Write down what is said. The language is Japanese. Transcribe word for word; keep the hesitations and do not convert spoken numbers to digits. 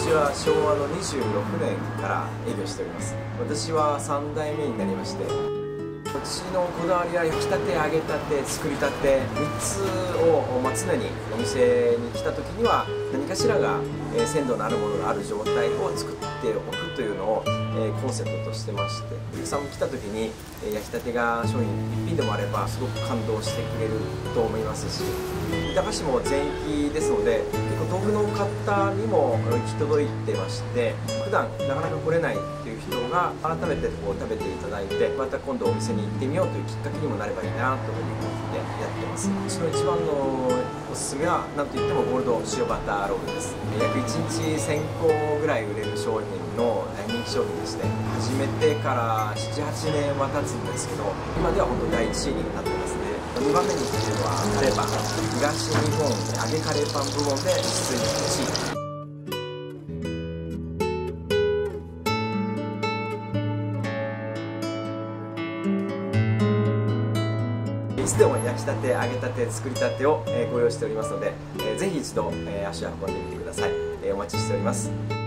ちはしょうわのにじゅうろくねんから営業しております。私はさん代目になりまして、うちのこだわりは焼きたて、揚げたて、作りたてみっつを、まあ、常にお店に来た時には何かしらが、えー、鮮度のあるものがある状態を作っておくというのを、えー、コンセプトとしてまして、お客さんも来た時に、えー、焼きたてが商品いっぴんでもあればすごく感動してくれると思いますし、板橋も全域ですので結構豆腐の方にも行き届いてまして、普段なかなか来れないっていう人が改めてこう食べていただいて、また今度お店に行ってみようというきっかけにもなればいいなというふうに思ってやってます。うちの一番のおすすめは何といってもゴールド塩バターロールです。約いちにちせんこぐらい売れる商品の大人気商品でして、始めてからななはちねんは経つんですけど、今では本当第いちいになってますね。にばんめにっていうのはカレーパン、東日本揚げカレーパン部門で実にいちい。いつでも焼きたて、揚げたて、作りたてをご用意しておりますので、ぜひ一度足を運んでみてください。お待ちしております。